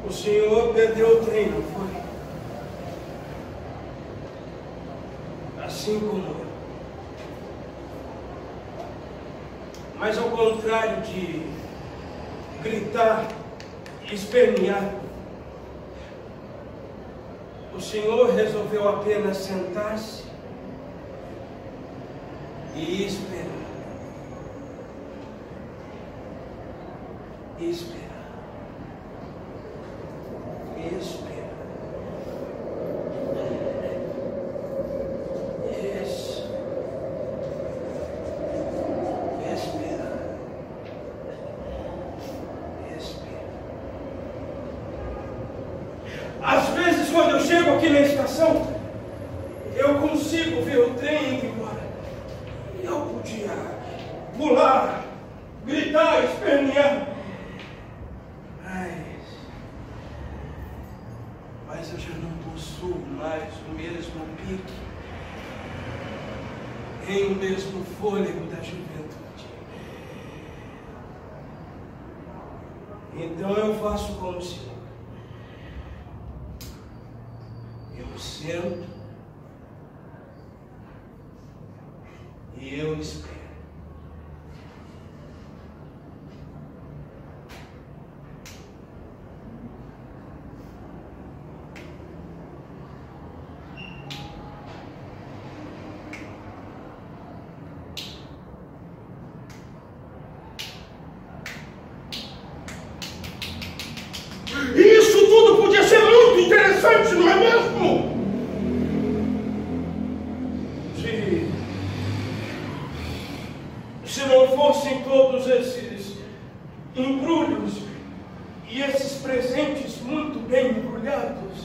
O senhor perdeu o trem, não foi? Assim como eu. Mas ao contrário de gritar e espernear, o senhor resolveu apenas sentar-se e esperar. E esperar. E esperar. Às vezes, quando eu chego aqui na estação, eu consigo ver o trem indo embora. Eu podia pular, gritar, espernear. Mas eu já não possuo mais o mesmo pique, nem o mesmo fôlego da juventude. Então eu faço como se eu sento e eu espero. Isso tudo podia ser muito interessante, não é mesmo? Se não fossem todos esses embrulhos e esses presentes muito bem embrulhados.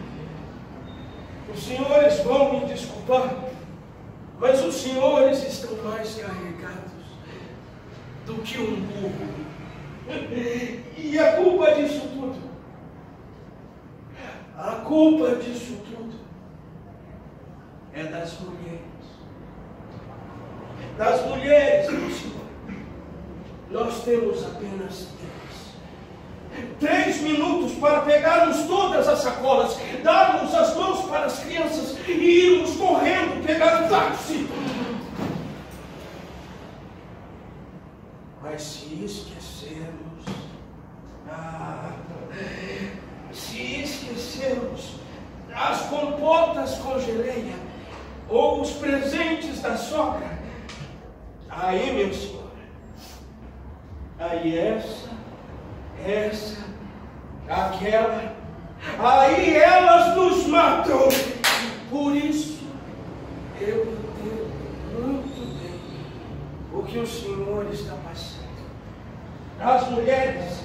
Os senhores vão me desculpar, mas os senhores estão mais carregados do que um burro. E a culpa disso tudo, é das mulheres. Das mulheres, meu senhor. Nós temos apenas 3 minutos para pegarmos todas as sacolas, darmos as mãos para as crianças e irmos correndo pegar o táxi. Mas se esquecermos as compotas com geleia ou os presentes da sogra, aí, meu senhor, aí aquela, aí elas nos matam. Por isso, eu entendo muito bem o que o senhor está passando. As mulheres,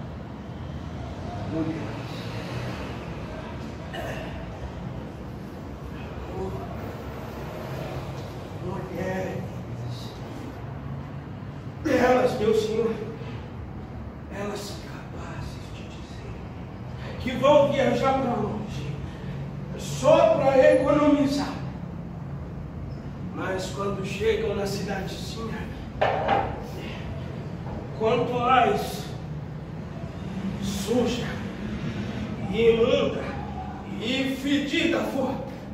elas, meu senhor, elas são capazes de dizer que vão viajar para longe só para economizar. Mas quando chegam na cidadezinha, quanto mais suja, imunda e fedida for,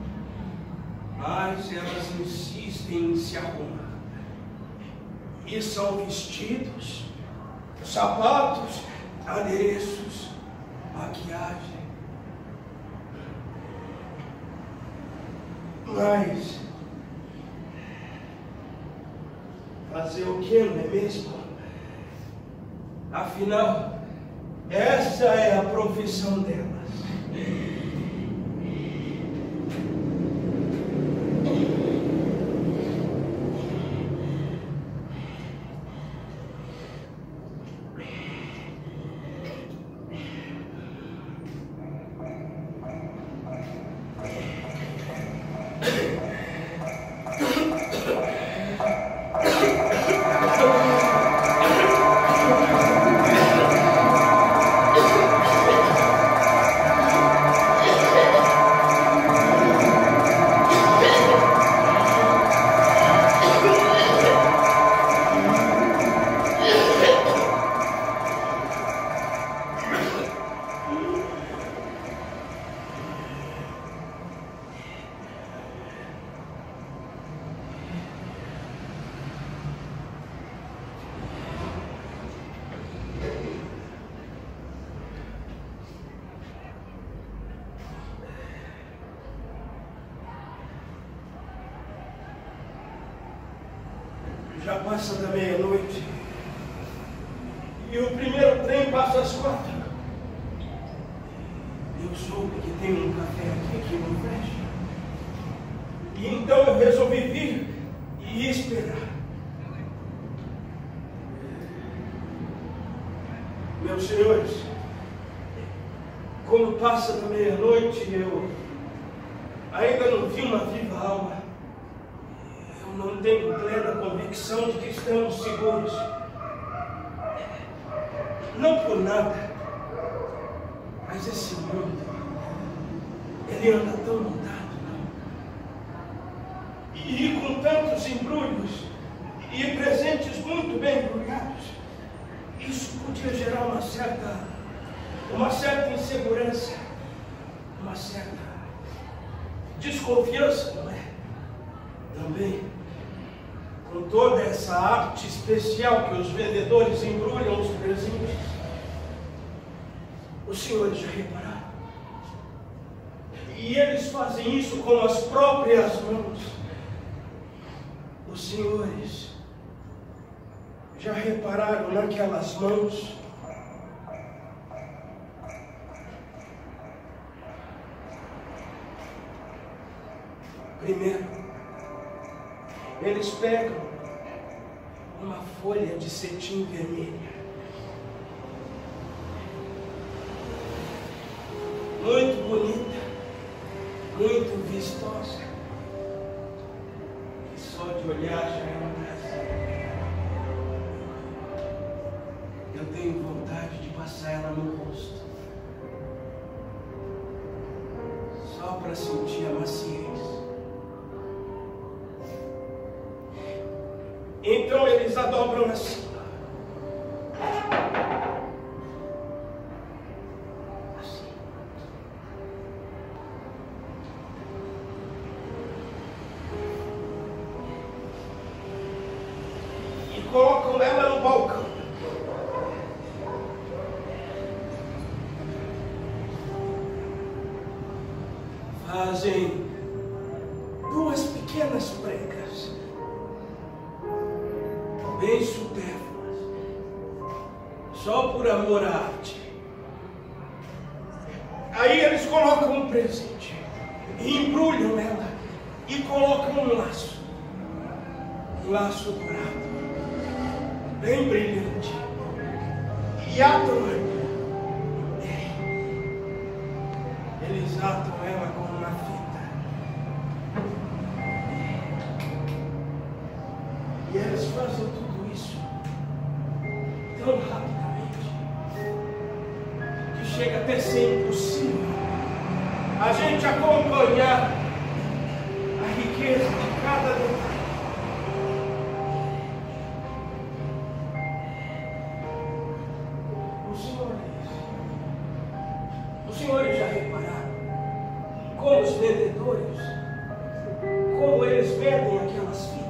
mais elas insistem em se arrumar. E são vestidos, sapatos, adereços, maquiagem. Mas fazer o que, não é mesmo? Afinal, essa é a profissão delas. Já passa da meia-noite. E o primeiro trem passa às 4. Eu soube que tem um café aqui que não fecha. E então eu resolvi vir e esperar. Meus senhores, como passa da meia-noite, eu ainda não vi uma viva alma. Eu não tenho plena convicção de que estamos seguros. Não por nada, mas esse mundo, ele anda tão mudado, não? E com tantos embrulhos e presentes muito bem embrulhados, isso podia gerar uma certa insegurança, uma certa desconfiança, não é? Também, com toda essa arte especial que os vendedores embrulham os presentes, os senhores já repararam? E eles fazem isso com as próprias mãos. Os senhores já repararam naquelas mãos? Primeiro, eles pegam uma folha de cetim vermelha, muito bonita, muito vistosa, que só de olhar já é um prazer. Eu tenho vontade de passar ela no rosto, só para sentir a maciez. Então eles a dobram assim. Assim. E colocam ela no balcão. Fazem 2 pequenas pregas, bem supérfluas, só por amor à arte. Aí eles colocam um presente, e embrulham ela, e colocam um laço dourado, bem brilhante, e atam ela. Eles atam ela com uma fita, e eles fazem tudo isso tão rapidamente que chega até ser impossível a gente acompanhar a riqueza de cada detalhe. Os senhores já repararam como os vendedores, como eles vendem aquelas fitas?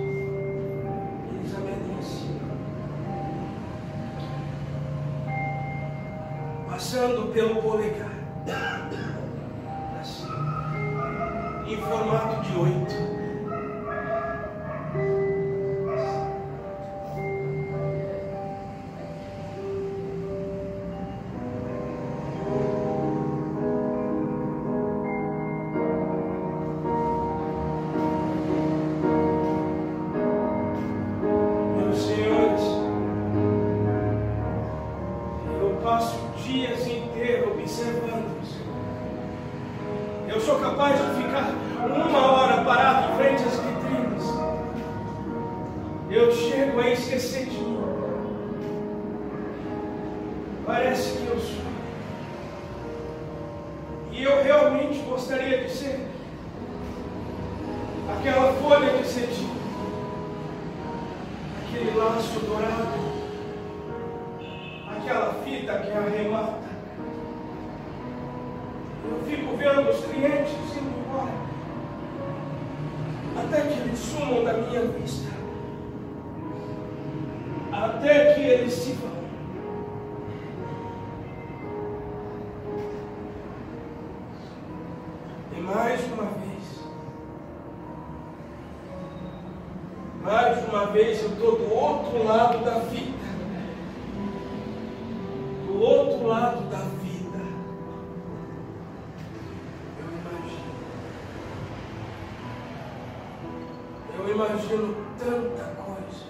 Passando pelo polegar, assim, em formato de 8. Meus senhores, eu passo dias inteiros observando-os. Eu sou capaz de ficar 1 hora parado em frente às vitrinas. Eu chego a esquecer de mim. Parece que eu sou. E eu realmente gostaria de ser aquela folha de cetim, aquele laço dourado, aquela fita que arremata. Eu fico vendo os clientes indo embora, até que eles sumam da minha vista, até que eles se vão. E mais uma vez, vez eu estou do outro lado da vida. Do outro lado da vida. Eu imagino tanta coisa.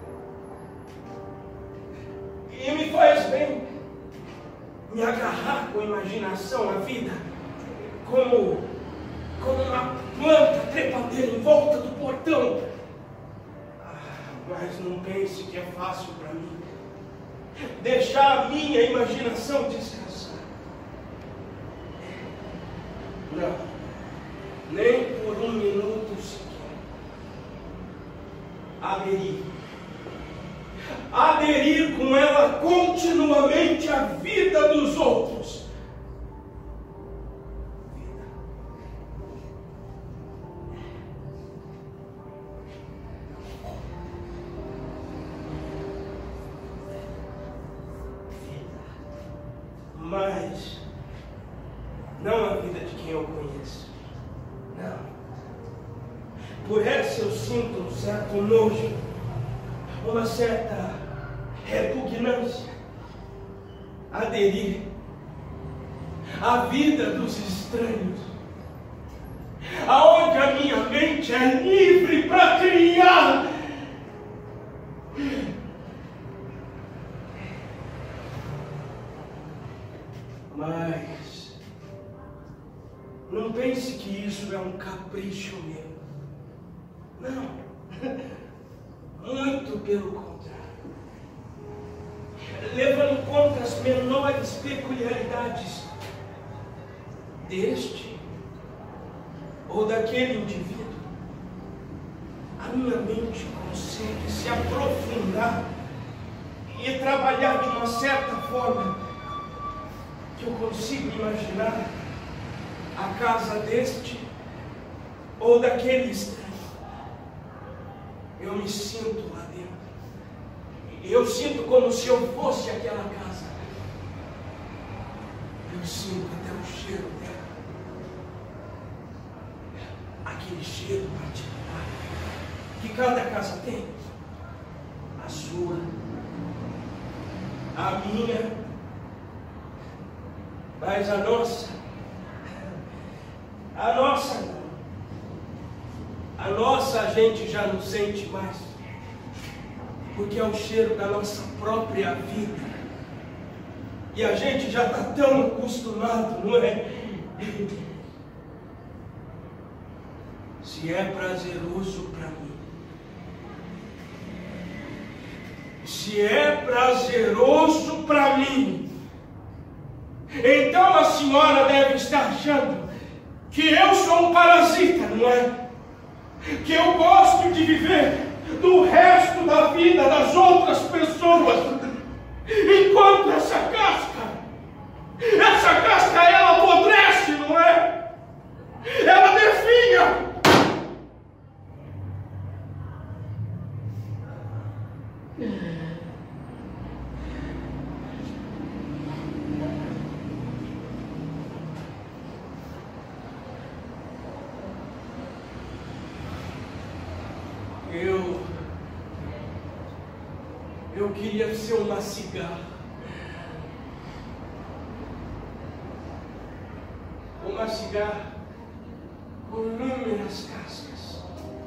E me faz bem me agarrar com a imaginação à vida, como uma planta trepadeira em volta do portão. Mas não pense que é fácil para mim deixar a minha imaginação descansar. Não, nem por um minuto sequer. Aderir com ela continuamente à vida dos outros. Mas não a vida de quem eu conheço. Não. Por essa eu sinto um certo nojo, uma certa repugnância. Aderir à vida dos estranhos, aonde a minha mente é livre para criar. Mas não pense que isso é um capricho meu. Não. Muito pelo contrário. Levando em conta as menores peculiaridades deste ou daquele indivíduo, a minha mente consegue se aprofundar e trabalhar de uma certa forma que eu consigo imaginar a casa deste ou daquele estranho. Eu me sinto lá dentro. Eu sinto como se eu fosse aquela casa. Eu sinto até o cheiro dela. Aquele cheiro particular que cada casa tem. A sua, a minha, mas a nossa a gente já não sente mais, porque é o cheiro da nossa própria vida, e a gente já está tão acostumado, não é? Se é prazeroso para mim, se é prazeroso para mim, então a senhora deve estar achando que eu sou um parasita, não é? Que eu gosto de viver do resto da vida das outras pessoas, enquanto essa casca ela apodrece, não é? Ela definha. Eu queria ser uma cigarra. Uma cigarra com inúmeras cascas.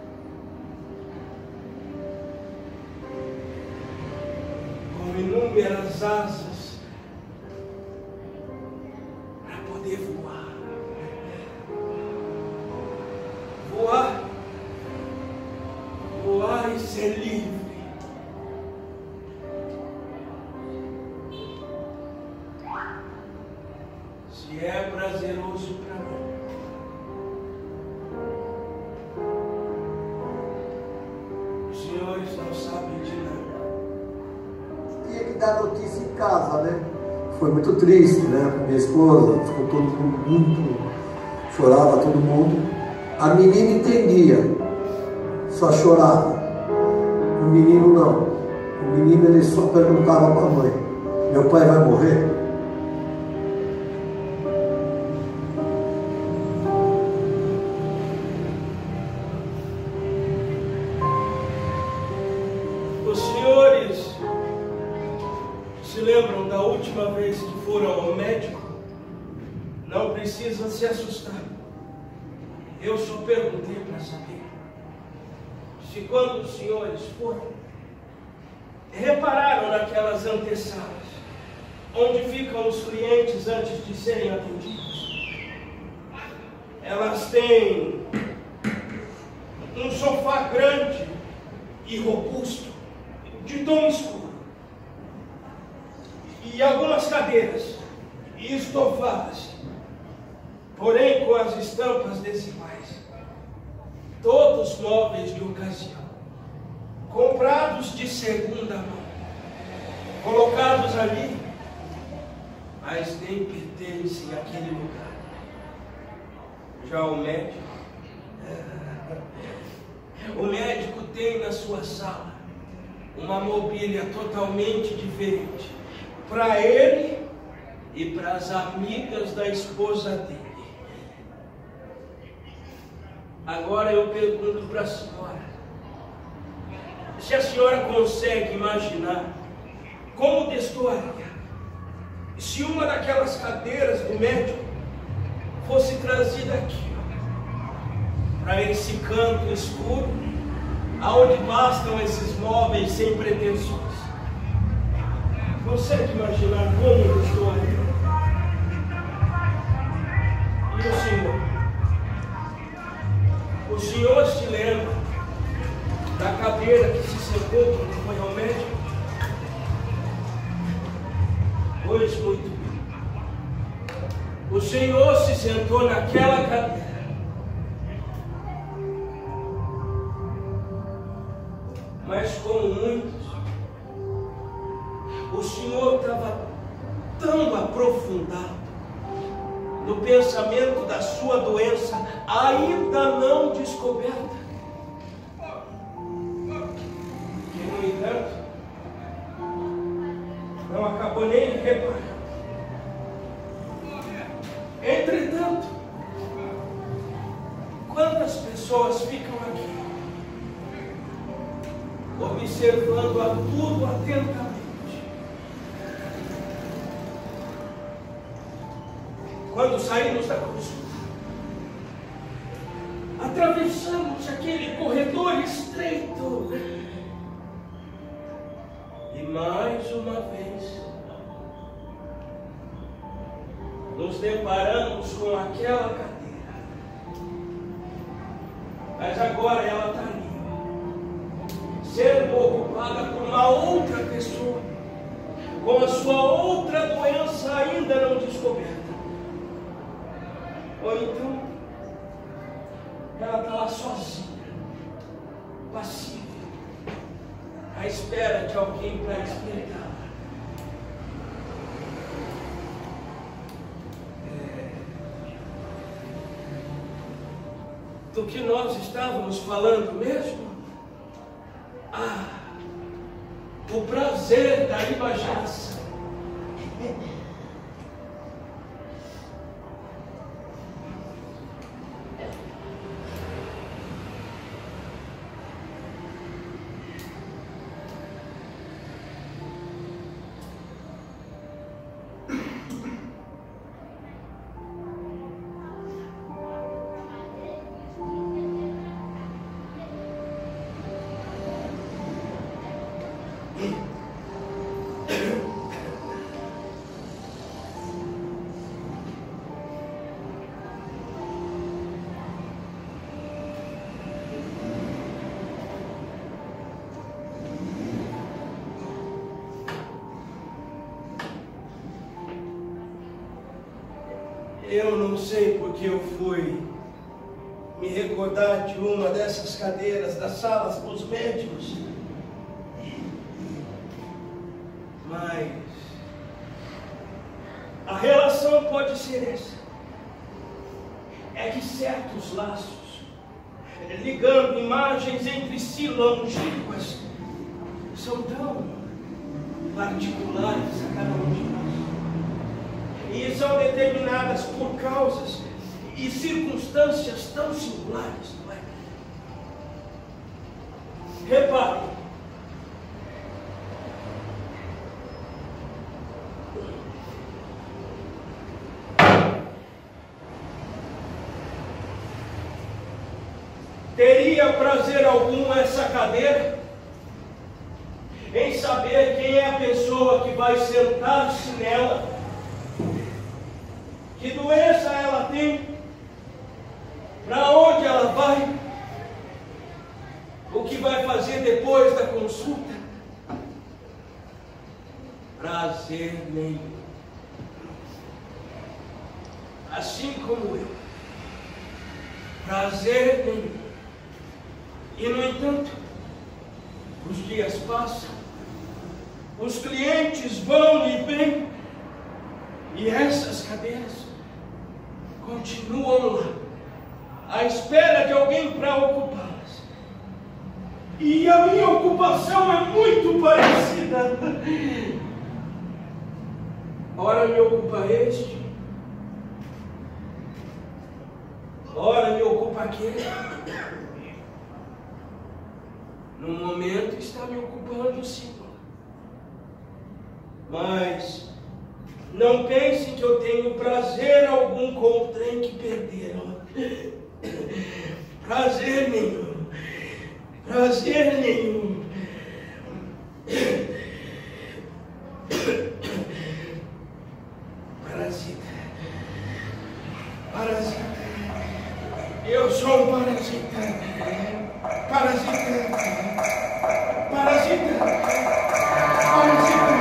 Com inúmeras asas para poder voar. Voar e ser livre. Se é prazeroso para mim, os senhores não sabem de nada. Tinha que dar notícia em casa, né? Foi muito triste, né? Minha esposa ficou todo mundo muito, chorava todo mundo. A menina entendia, só chorava. O menino não. O menino ele só perguntava para a mãe: meu pai vai morrer? Não precisa se assustar. Eu só perguntei para saber se quando os senhores foram, repararam naquelas antessalas, onde ficam os clientes antes de serem atendidos. Elas têm um sofá grande e robusto, de tom escuro, e algumas cadeiras estofadas, porém com as estampas desiguais, todos móveis de ocasião, comprados de segunda mão, colocados ali, mas nem pertencem àquele lugar. Já o médico tem na sua sala uma mobília totalmente diferente para ele e para as amigas da esposa dele. Agora eu pergunto para a senhora, se a senhora consegue imaginar como destoaria se uma daquelas cadeiras do médico fosse trazida aqui, para esse canto escuro, aonde bastam esses móveis sem pretensões. Consegue imaginar como destoaria? E o senhor? O senhor se lembra da cadeira que se sentou quando foi ao médico? Pois muito bem. O senhor se sentou naquela cadeira. Mas como muitos, o senhor estava tão aprofundado no pensamento da sua doença ainda não descoberta, que, no entanto, não acabou nem reparando. Entretanto, quantas pessoas ficam aqui observando a tudo atentamente? Quando saímos da consulta, atravessamos aquele corredor estreito e mais uma vez nos deparamos com aquela cadeira, mas agora ela está ali, sendo ocupada por uma outra pessoa, com a sua outra doença ainda não descoberta. Ou então, ela está lá sozinha, passiva, à espera de alguém para despertá-la. Do que nós estávamos falando mesmo? O prazer da imaginação. Eu não sei porque eu fui me recordar de uma dessas cadeiras das salas dos médicos, mas a relação pode ser essa: é que certos laços, ligando imagens entre si longínquas, são tão particulares a cada um de nós. E são determinadas por causas e circunstâncias tão singulares, não é? Reparem, teria prazer algum essa cadeira em saber quem é a pessoa que vai sentar-se nela, que doença ela tem, para onde ela vai, o que vai fazer depois da consulta? Prazer nenhum. Assim como eu, prazer nenhum. E no entanto, os dias passam, os clientes vão e vêm, e essas cadeiras continuam lá, à espera de alguém para ocupá-las. E a minha ocupação é muito parecida. Ora me ocupa este, ora me ocupa aquele. No momento está me ocupando o Senhor. Mas não pensem que eu tenho prazer algum com o trem que perderam. Prazer nenhum. Prazer nenhum. Parasita. Parasita. Eu sou um parasita. Parasita. Parasita. Parasita.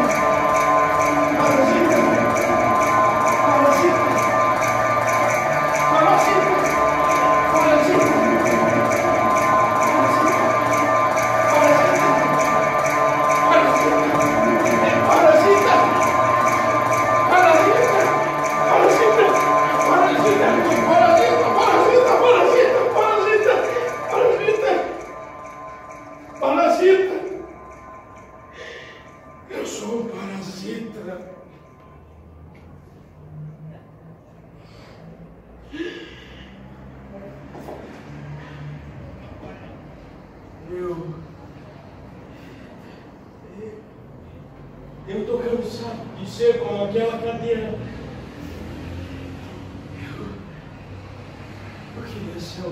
Eu estou cansado de ser como aquela cadeira. Eu queria ser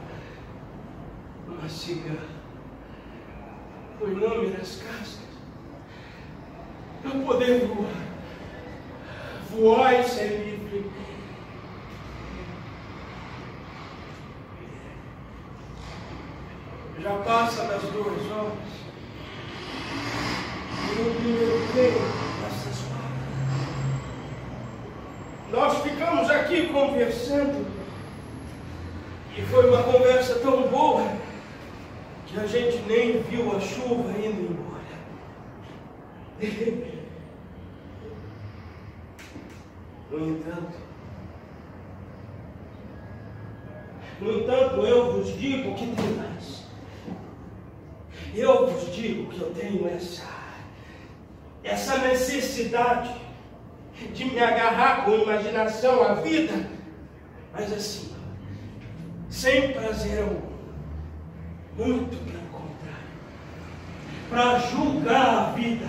uma cigarra com inúmeras cascas, para poder voar e ser livre. Já passa das 2 horas. E no primeiro tempo dessas palavras, nós ficamos aqui conversando, e foi uma conversa tão boa que a gente nem viu a chuva indo embora. No entanto, eu vos digo que tem mais. Eu vos digo que eu tenho essa necessidade de me agarrar com imaginação à vida, mas assim, sem prazer algum, muito pelo contrário, para julgar a vida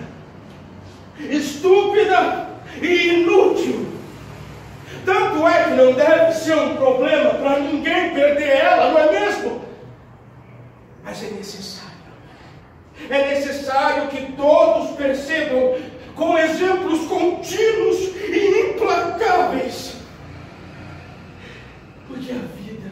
estúpida e inútil. Tanto é que não deve ser um problema para ninguém perder ela, não é mesmo? Mas é necessário. É necessário que todos percebam, com exemplos contínuos e implacáveis, porque a vida,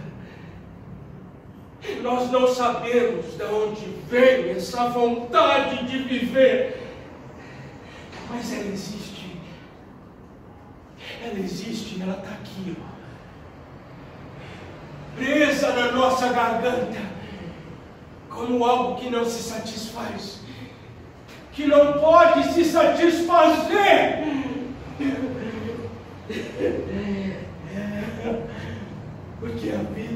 nós não sabemos de onde vem essa vontade de viver, mas ela existe. Ela existe, ela está aqui, ó, presa na nossa garganta, como algo que não se satisfaz, que não pode se satisfazer. Porque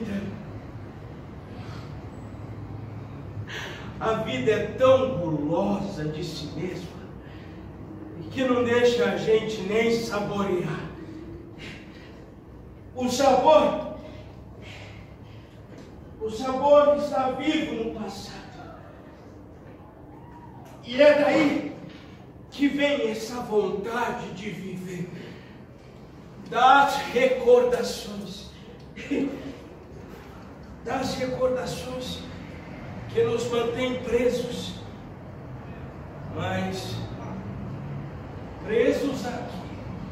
a vida é tão gulosa de si mesma, que não deixa a gente nem saborear. O sabor está vivo no passado. E é daí que vem essa vontade de viver, das recordações, das recordações que nos mantêm presos, mas presos aqui.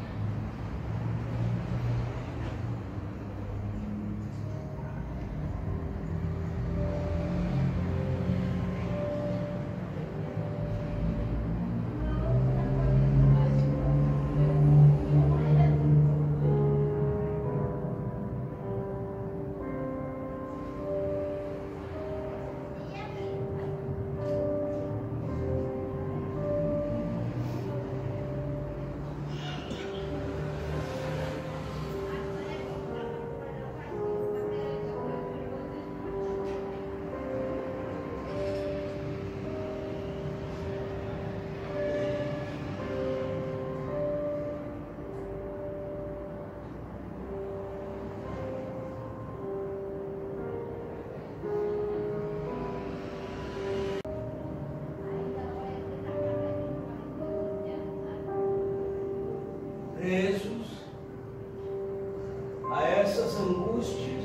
Presos a essas angústias,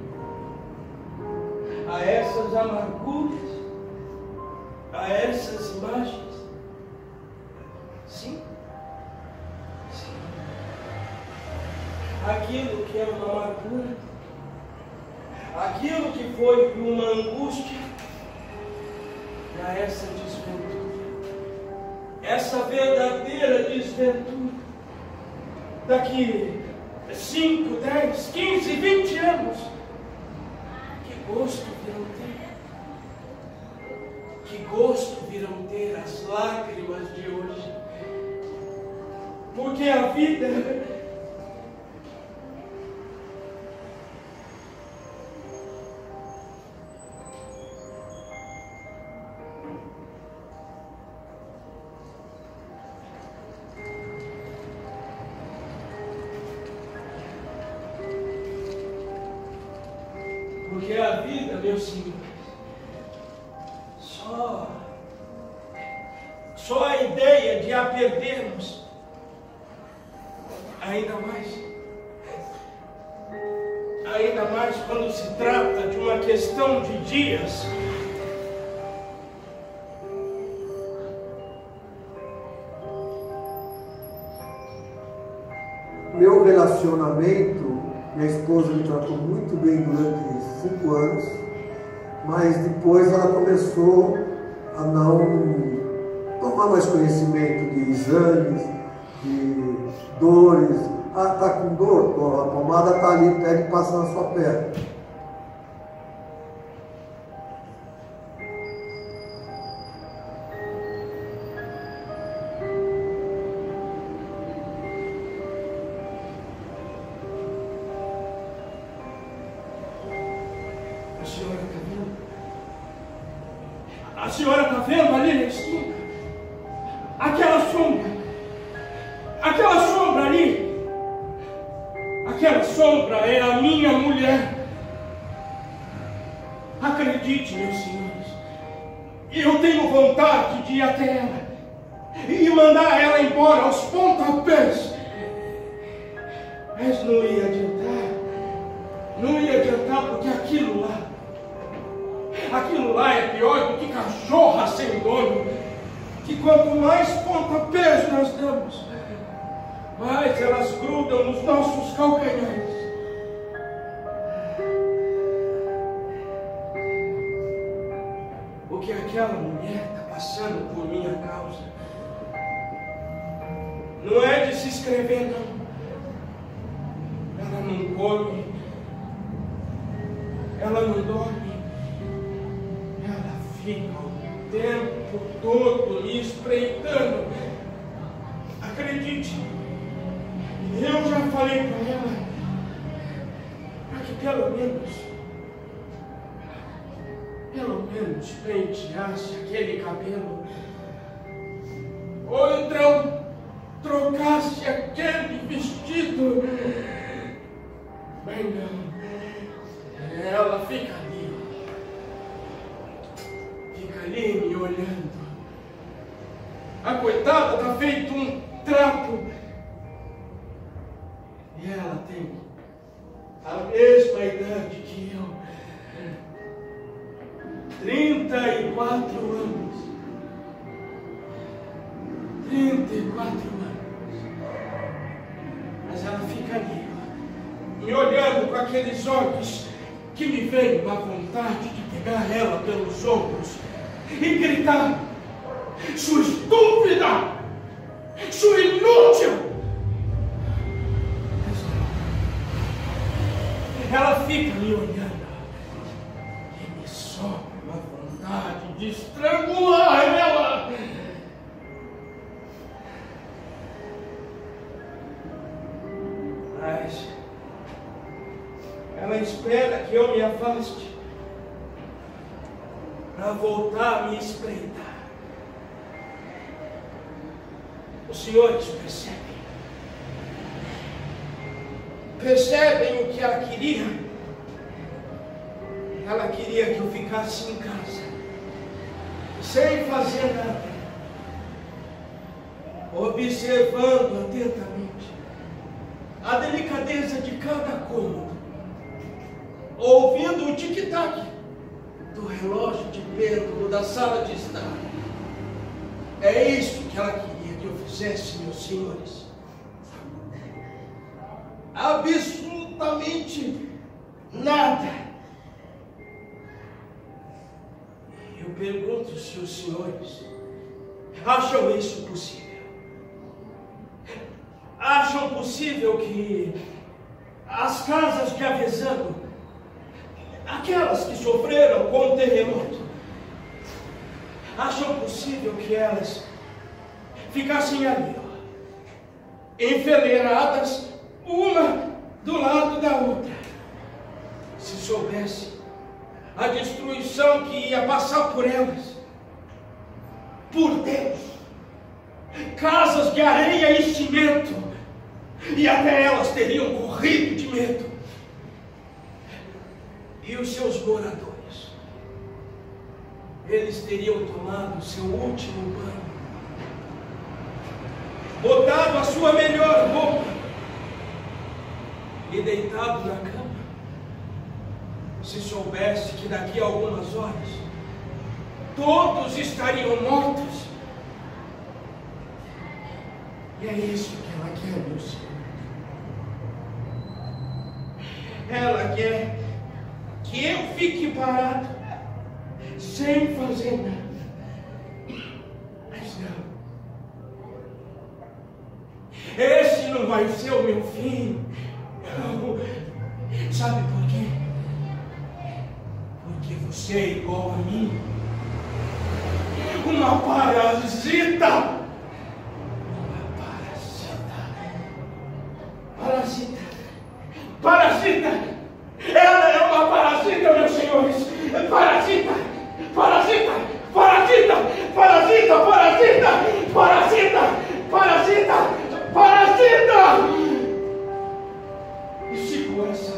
a essas amarguras, a essas imagens. Sim, sim. Aquilo que é uma amargura, aquilo que foi uma angústia, a essa desventura, essa verdadeira desventura. Daqui 5, 10, 15, 20 anos, que gosto virão ter? Que gosto virão ter as lágrimas de hoje? Porque a vida meus senhores, só a ideia de a perdermos, ainda mais quando se trata de uma questão de dias. Meu relacionamento, minha esposa me tratou muito bem durante 5 anos. Mas depois ela começou a não tomar mais conhecimento de exames, de dores. Ah, está com dor? A pomada está ali, pega e passa na sua perna. A senhora está vendo ali na esquina? Aquela sombra ali. Aquela sombra é a minha mulher. Acredite, meus senhores, eu tenho vontade de ir até ela e mandar ela embora aos pontapés. Mas não ia adiantar, porque aquilo lá é pior do que cachorra sem dono, que quanto mais pontapés nós damos, mais elas grudam nos nossos calcanhares. O que aquela mulher está passando por minha causa não é de se escrever, não. Ela não come, ela não dorme, ela fica o tempo todo me espreitando. Acredite, eu já falei para ela para que pelo menos penteasse aquele cabelo, ou então trocasse aquele vestido. Bem, não, ela fica ali me olhando. A coitada está feito um trapo, e ela tem a mesma idade que eu. 34 anos. 34 anos. Mas ela fica ali, me olhando com aqueles olhos que me veio uma vontade de pegar ela pelos ombros e gritar: sua estúpida! Sua inútil! Ela fica me olhando e me sobe uma vontade de estrangular ela. Mas ela espera que eu me afaste para voltar a me espreitar. Os senhores percebem o que ela queria? Ela queria que eu ficasse em casa, sem fazer nada, observando atentamente a delicadeza de cada cômodo, ouvindo o tic-tac do relógio de pêndulo da sala de estar. É isso que ela queria que eu fizesse, meus senhores. Absolutamente nada. Eu pergunto se os senhores acham isso possível. Acham possível que as casas de Avezzano, aquelas que sofreram com o terremoto, acham possível que elas ficassem ali, enfileiradas, uma do lado da outra, se soubesse a destruição que ia passar por elas? Por Deus, casas de areia e cimento, e até elas teriam corrido de medo. E os seus moradores, eles teriam tomado o seu último banho, botado a sua melhor roupa e deitado na cama, se soubesse que daqui a algumas horas todos estariam mortos. E é isso que ela quer, meu Senhor. Ela quer que eu fique parado, sem fazer nada. Mas não. Esse não vai ser o meu fim. Não. Sabe por quê? Porque você é igual a mim. Uma parasita. Parasita! Ela é uma parasita, meus senhores! Parasita! Parasita! Parasita! Parasita! Parasita! Parasita! Parasita! Parasita! E se com essa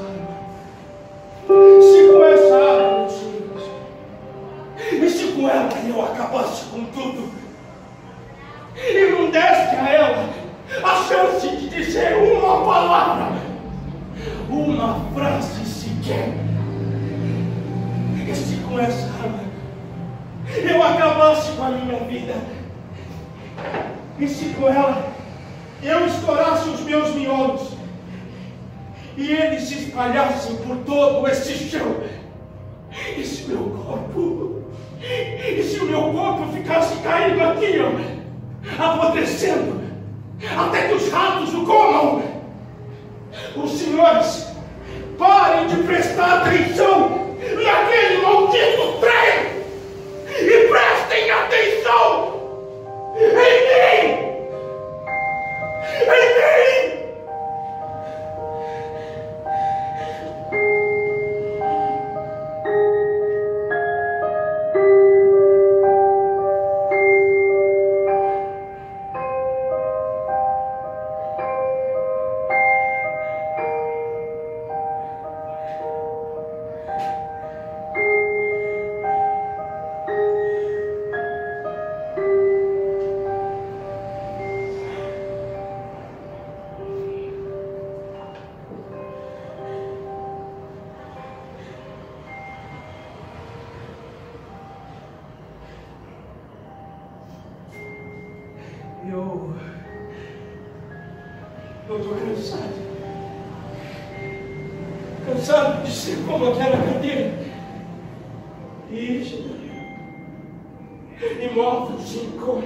arma, meus senhores, e se com ela eu acabasse com tudo, e não desse a ela a chance de dizer uma palavra, uma frase sequer, e se com essa arma eu acabasse com a minha vida, e se com ela eu estourasse os meus miolos e eles se espalhassem por todo esse chão, e se o meu corpo ficasse caído aqui, apodrecendo, até que os ratos o comam, os senhores parem de prestar atenção naquele maldito trem e prestem atenção em mim! Em mim! Eu estou cansado. Cansado de ser como aquela cadeira. Rígida. Imóvel, sem cor.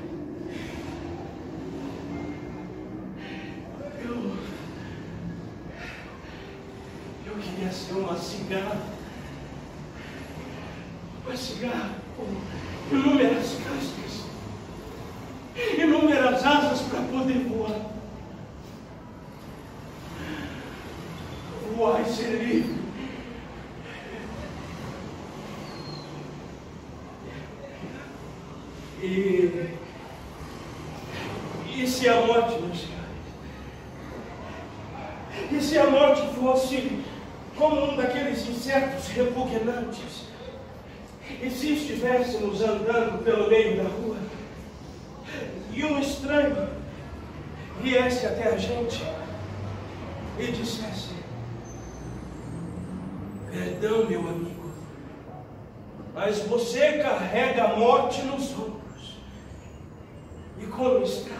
Eu queria ser uma cigarra. Uma cigarra com inúmeras cascas. Inúmeras asas para poder voar. Voar e ser livre. E se a morte não chegar? E se a morte fosse como um daqueles insetos repugnantes? E se estivéssemos andando pelo meio da rua e um estranho viesse até a gente e dissesse: perdão, meu amigo, mas você carrega a morte nos ombros. E como está?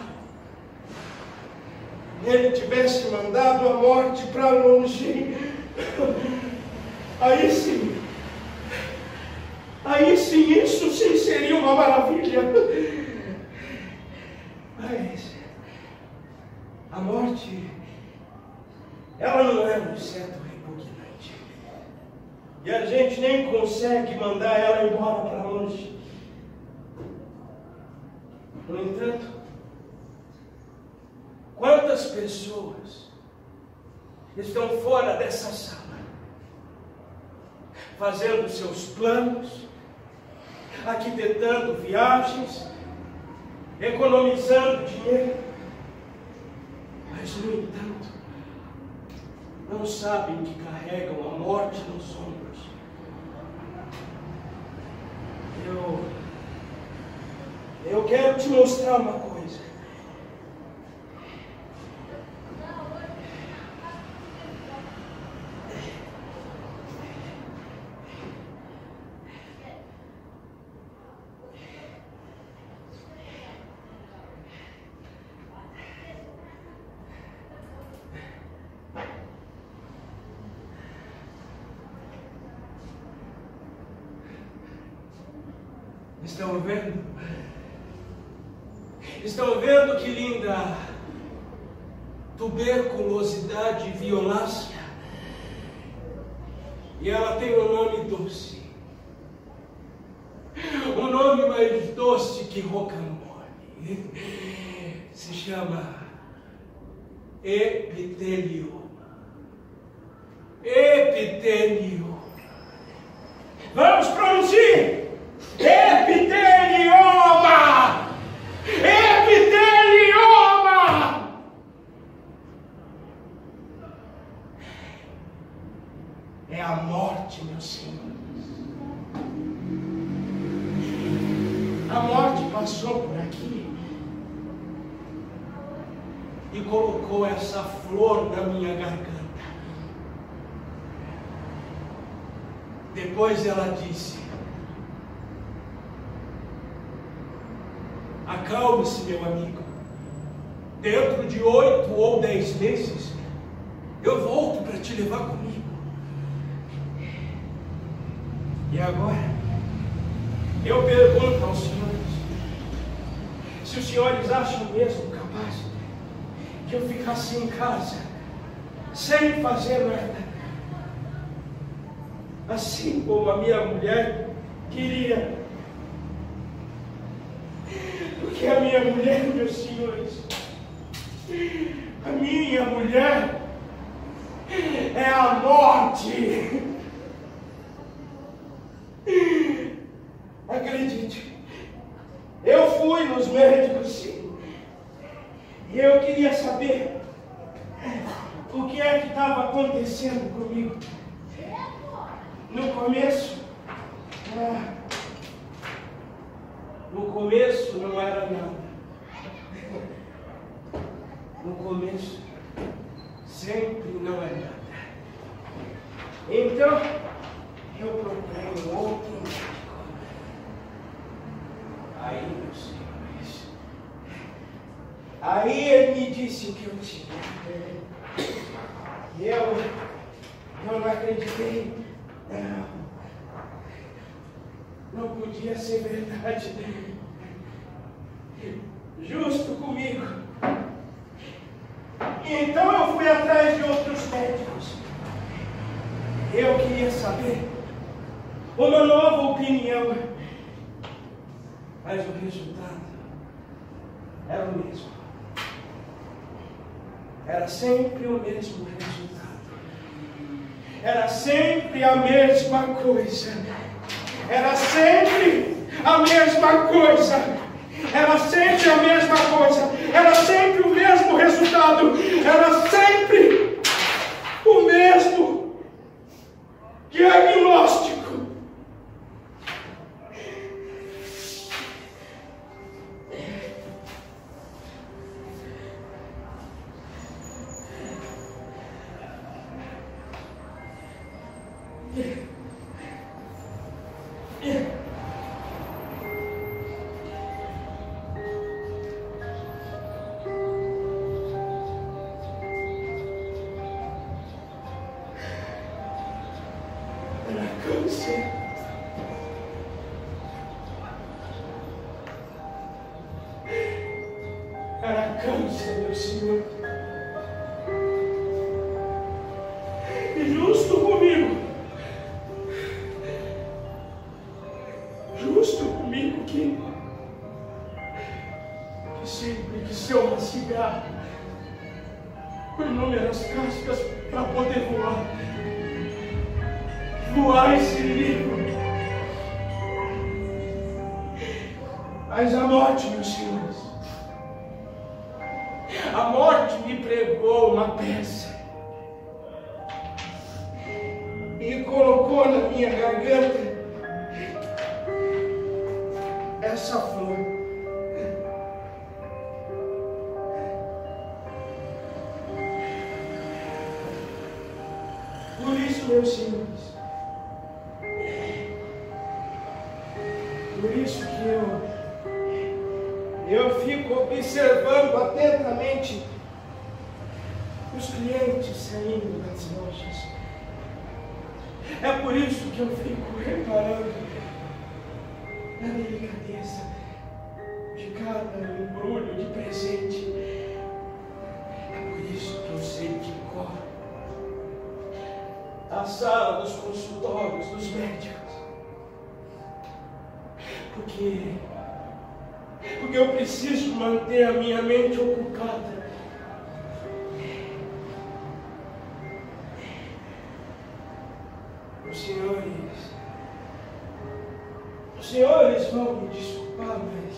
Ele tivesse mandado a morte para longe, aí sim, isso sim seria uma maravilha. Mas a morte, ela não é um inseto repugnante. E a gente nem consegue mandar ela embora para longe. No entanto, quantas pessoas estão fora dessa sala, fazendo seus planos, arquitetando viagens, economizando dinheiro, mas, no entanto, não sabem que carregam a morte nos ombros. Eu quero te mostrar uma coisa. Estão vendo? Estão vendo que linda tuberculosidade violácea? E ela tem um nome doce. Um nome mais doce que rocambole. Se chama epitelioma. Epitelioma. Vamos pronunciar! Epitelioma! Epitelioma! É a morte, meus senhores. A morte passou por aqui e colocou essa flor na minha garganta. Depois ela disse: acalme-se, meu amigo. Dentro de 8 ou 10 meses, eu volto para te levar comigo. E agora, eu pergunto aos senhores, se os senhores acham mesmo capaz que eu ficasse em casa, sem fazer nada, assim como a minha mulher queria. Porque a minha mulher, meus senhores, a minha mulher é a morte. Acredite, eu fui nos médicos, sim, e eu queria saber o que é que estava acontecendo comigo. No começo não era nada. No começo sempre não é nada. Então eu procurei um outro médico. Aí, meus senhores, Aí ele me disse o que eu tinha. E eu não acreditei. Não podia ser verdade. Justo comigo. Então eu fui atrás de outros médicos. Eu queria saber uma nova opinião. Mas o resultado era o mesmo. Era sempre o mesmo resultado. Era sempre a mesma coisa. Era sempre a mesma coisa. Era sempre a mesma coisa. Era sempre o mesmo resultado. Era sempre o mesmo diagnóstico. Era câncer, meu Senhor. E justo comigo. Justo comigo que sempre que ser uma cigarra com inúmeras cascas para poder voar. Voar esse livro. Mas a morte, meus senhores, a morte me pregou uma peça e colocou na minha garganta essa flor. Por isso, meus senhores, por isso que eu fico observando atentamente os clientes saindo das lojas. É por isso que eu fico reparando na delicadeza de cada embrulho de presente. É por isso que eu sei de cor a sala dos consultórios dos médicos. Porque eu preciso manter a minha mente ocupada. Os senhores vão me desculpar, mas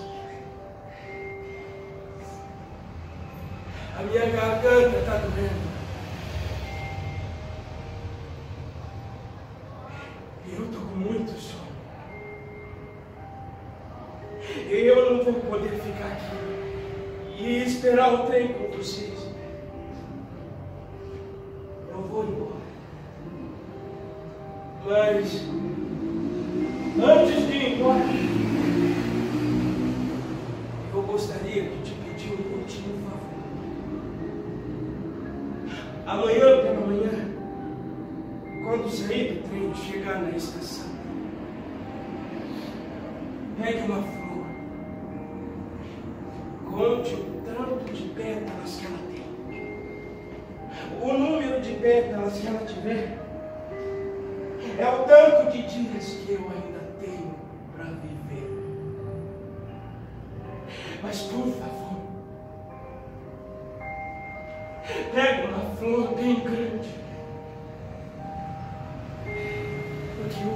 a minha garganta está doendo. E eu estou com muito sono. Eu não vou poder ficar aqui e esperar o trem com vocês. Eu vou embora. Mas antes de ir embora, eu gostaria de te pedir um último favor. Amanhã pela manhã, quando sair do trem e chegar na estação, pegue uma flor. Conte o tanto de pétalas que ela tem. O número de pétalas que ela tiver é o tanto de dias que eu ainda tenho para viver. Mas por favor, pegue uma flor bem grande. Porque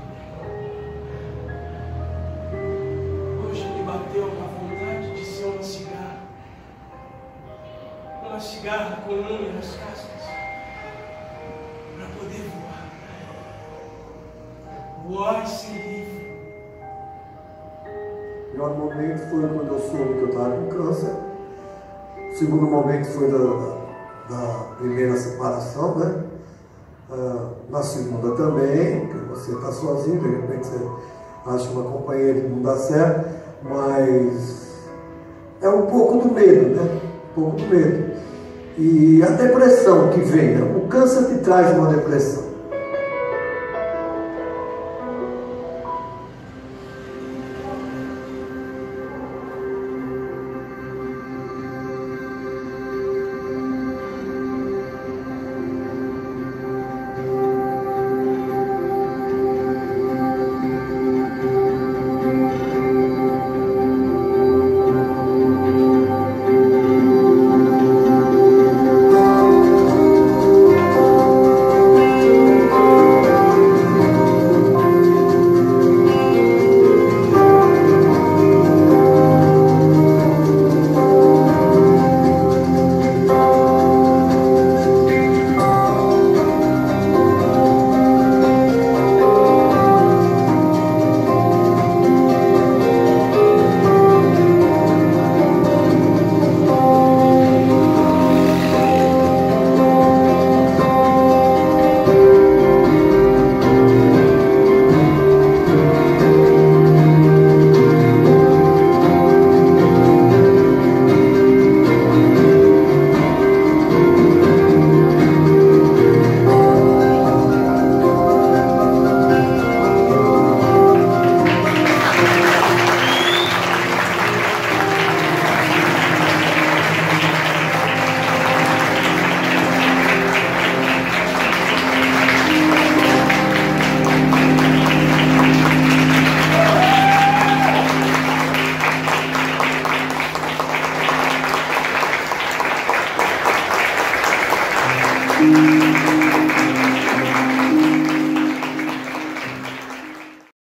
hoje me bateu uma vontade de ser uma cigarra. Uma cigarra com inúmeras cascas. Para poder voar. Voar sem livre. O pior momento foi quando eu soube que eu estava com câncer. O segundo momento foi da primeira separação, né? Na segunda também, que você está sozinho, de repente você acha uma companheira que não dá certo, mas é um pouco do medo, né? um pouco do medo. E a depressão que vem, né? O câncer te traz uma depressão.